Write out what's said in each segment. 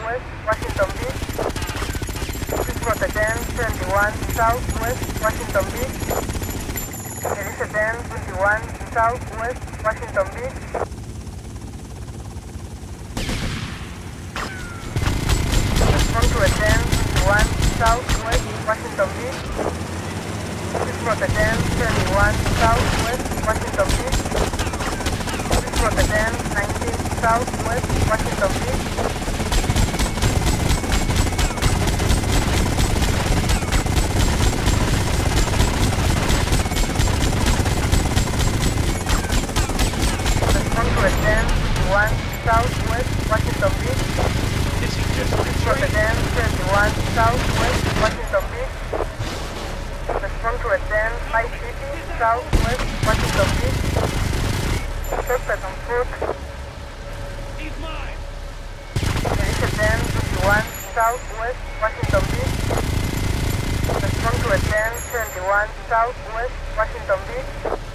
southwest, Washington Beach. Please report again, 21 southwest, Washington Beach. There is again, 21 southwest, Washington Beach. Respond to again, 21 southwest, Washington Beach. Please report again, 21 southwest, Washington Beach. Please report again, 19 southwest, Washington Beach. Respond to again, 21 southwest, Washington Beach. This is just Please report again, 21 southwest, Washington Beach. Respond to again, 5 City, southwest, Washington Beach. Suspect on foot. He's mine. There is again, 21 southwest, Washington Beach. Respond to again, 21 southwest, Washington Beach.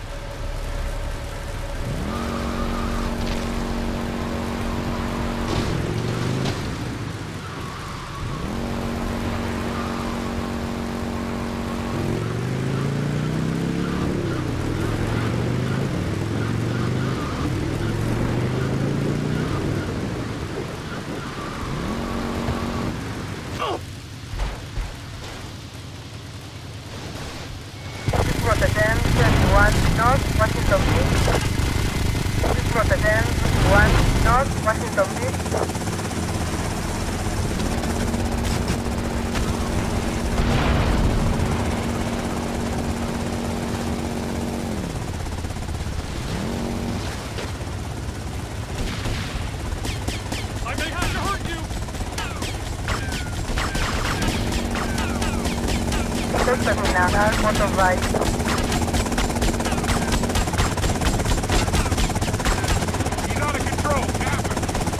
Please again, 21 north, Washington Beach. Please again, 21 north, Washington Beach. I may have to hurt you. Suspect in another motorbike. He's out of control. Captain.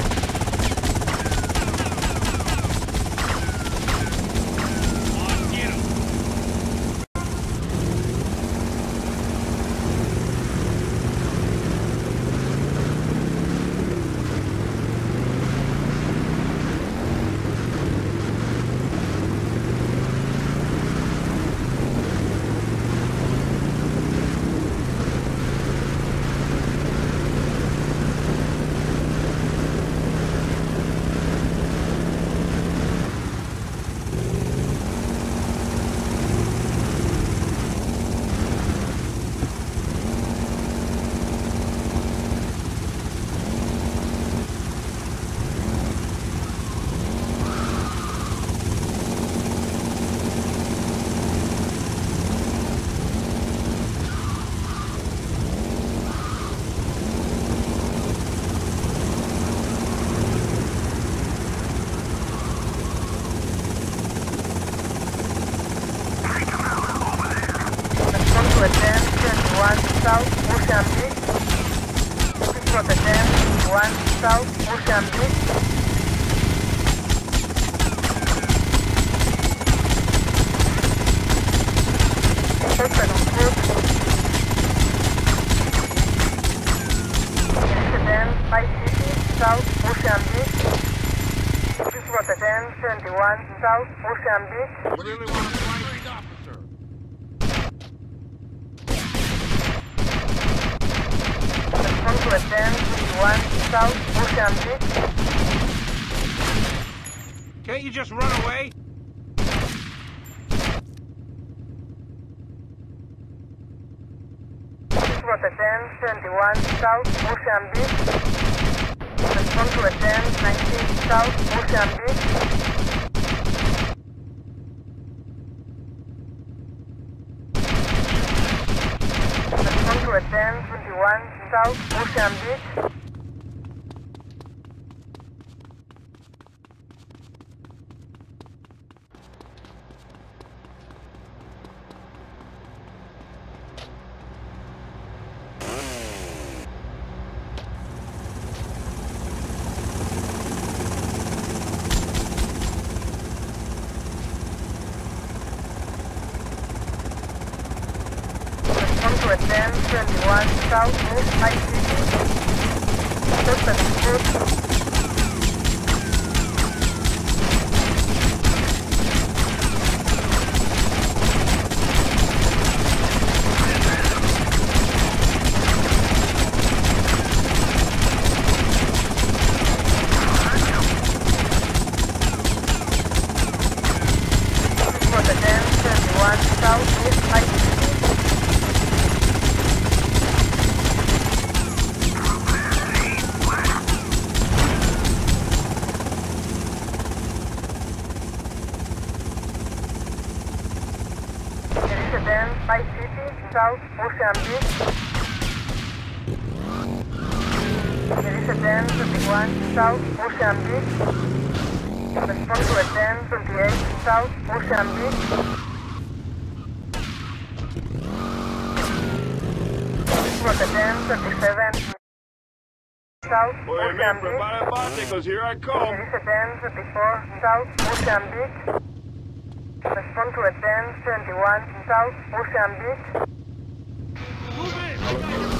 Come on, get him. Again, 21 south, Ocean Beach. Please again, 21 south, Ocean Beach. Suspect on foot. Again, 5 City, south, Ocean Beach. Please again, 21 south, Ocean Beach. Really want to find the officer. Respond to again, 21 south, Ocean Beach. Can't you just run away? Please again, 21 south, Ocean Beach. Respond to again, 19 south, Ocean Beach. Respond to again, 21 south, Ocean Beach. to attend 21 South East High City. Suspect foot. southwest I-50. Then I-50, South Mozambique. Then 21, South Mozambique. Respond to a 1028, South Mozambique. For the 1027, South Mozambique. Prepárate, because here I come. 1024, South Mozambique. Respond to a 1071, South Mozambique. Move it!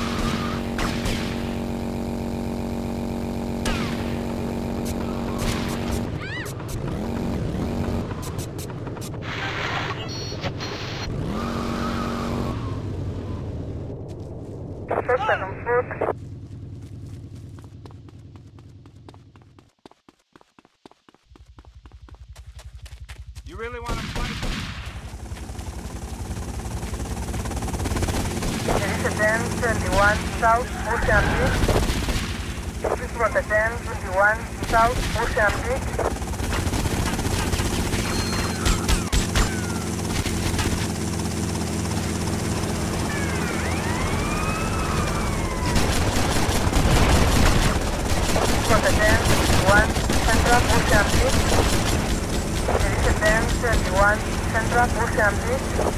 Suspect on foot. You really want to fight? There is a 1021 South Mozambique. This is for the 1021 South Mozambique. For the 1021 Central Mozambique. There is a 1031 Central Mozambique.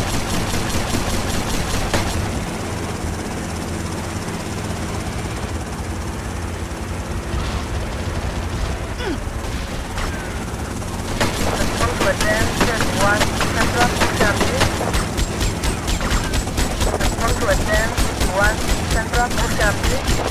Respond to a 1031 Central Mozambique. Respond to a 1031 Central Mozambique.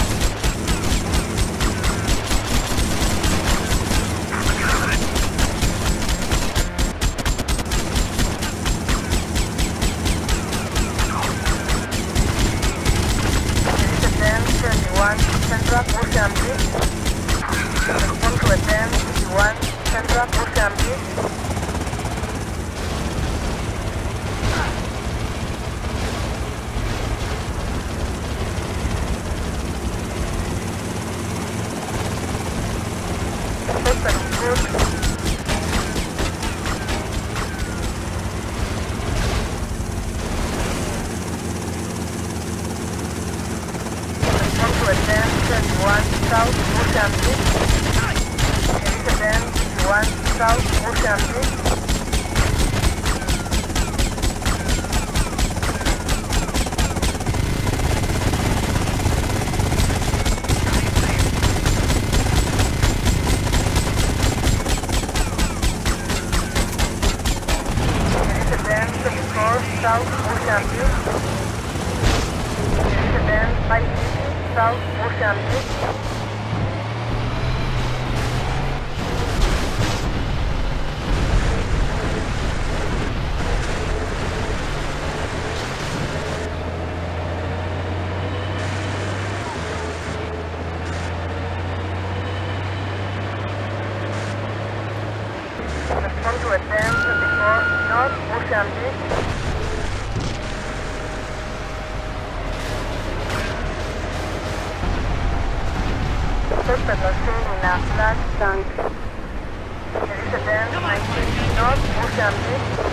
Central Mozambique. Respond to a 1051 Central Mozambique. Suspect on foot. Respond to a 1021 South Mozambique. There is a 1021 South Mozambique. There is a 1024 South Mozambique. There is a 1050 South Mozambique. Respond to a 1024 North Mozambique. Suspect was seen in a flat tank. There is a 1019 North Mozambique.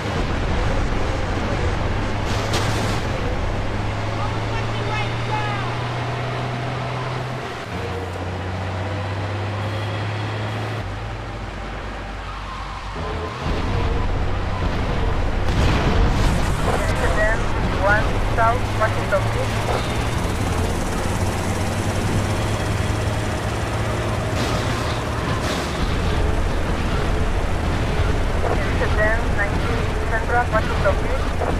There is a 1051 South Washington Beach. There is a 1019 Central Washington Beach.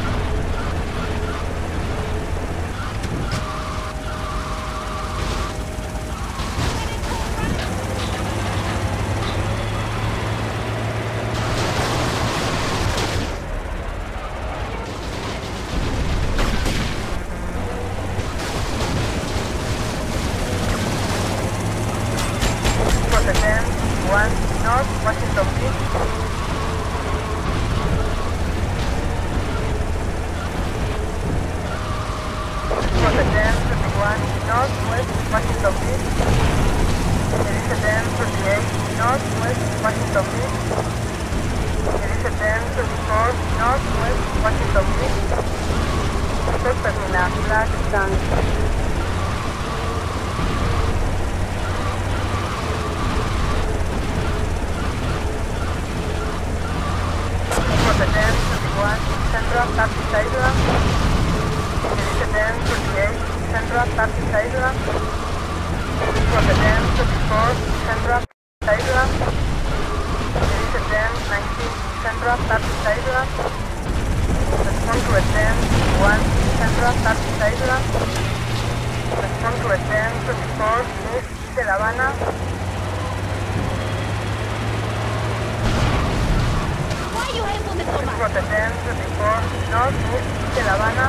For the 1021 North Washington Beach. Washington Beach. There is a 1028 northwest Washington Beach. There is a 1024 northwest Washington Beach. Esto termina flash tank. For the 1021 Central Taxi Island. There is a 1028 Central Taxi Island. For the 1024 Central Island. There is a 1019 Central Taxi Island. Respond to a 1021 Central Taxi Island. Respond to a 1024 East de La Habana. Why you have on the For the 1024 North East de La Habana.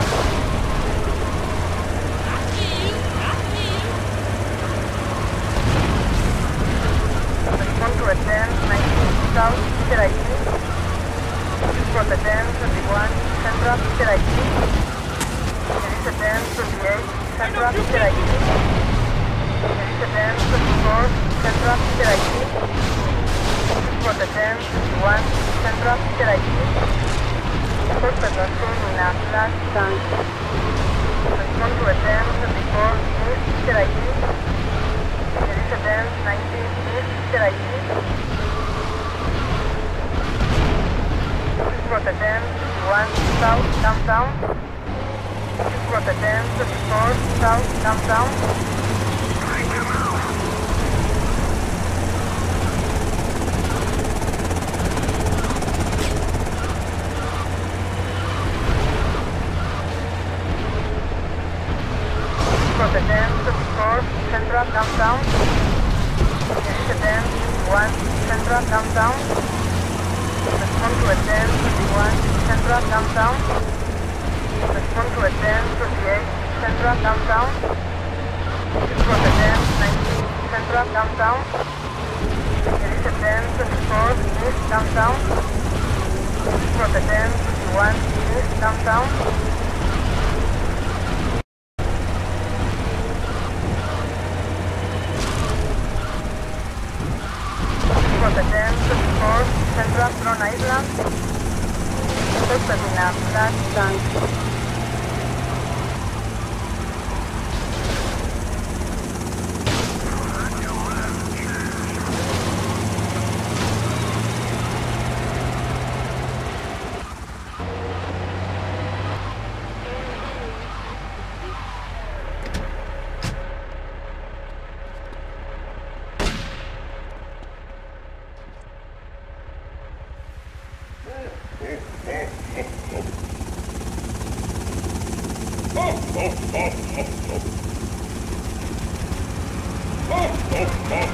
Respond to a 1019 South Eastern IT. For the 1021 Central Eastern IT. There is a 1028 Central Eastern IT. There is a 1024 Central Eastern IT. For the 1021 Central Eastern IT. First pedestrian in a flash tank. Respond to a 1024 East Eastern IT. There is a 1019 East Eastern IT. For the 1021 South Downtown. For the 1024 South Downtown. For the 1024 Central Downtown. There is a 1021 Central Downtown. Respond to a 1021 Central Downtown. Respond to a 1028 Central Downtown. For the 1019 Central Downtown. There is a 1024 East Downtown. For the 1021 East Downtown. For the 1024 Central Tron Island. Esto termina flash tank.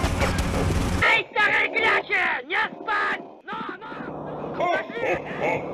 Эй, старая кляча! Не спать! Но! Покажи!